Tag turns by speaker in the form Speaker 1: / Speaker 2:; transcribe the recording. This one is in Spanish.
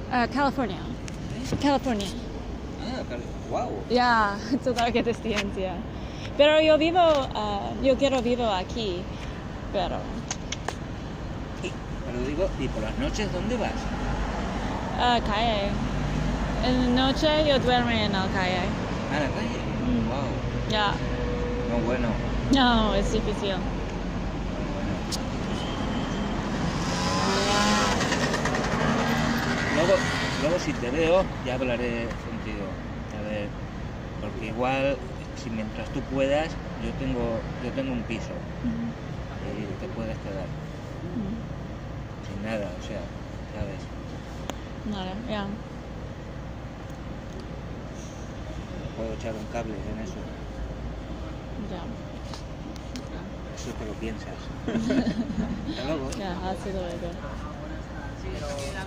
Speaker 1: California. California.
Speaker 2: Wow.
Speaker 1: Ya, toda que distancia. Pero yo quiero vivir aquí, pero...
Speaker 2: Pero digo, ¿y por las noches dónde vas?
Speaker 1: Calle. En la noche yo duermo en la calle.
Speaker 2: ¿A la calle? Wow.
Speaker 1: Ya.
Speaker 2: No, bueno.
Speaker 1: No, es difícil.
Speaker 2: Luego si te veo, ya hablaré contigo. A ver, porque igual, si mientras tú puedas, yo tengo un piso. Y te puedes quedar. Sin nada, o sea, ¿sabes?
Speaker 1: Vale, ya.
Speaker 2: Puedo echar un cable en eso.
Speaker 1: Ya.
Speaker 2: Eso te lo piensas. Hasta luego.
Speaker 1: Ya, hasta luego.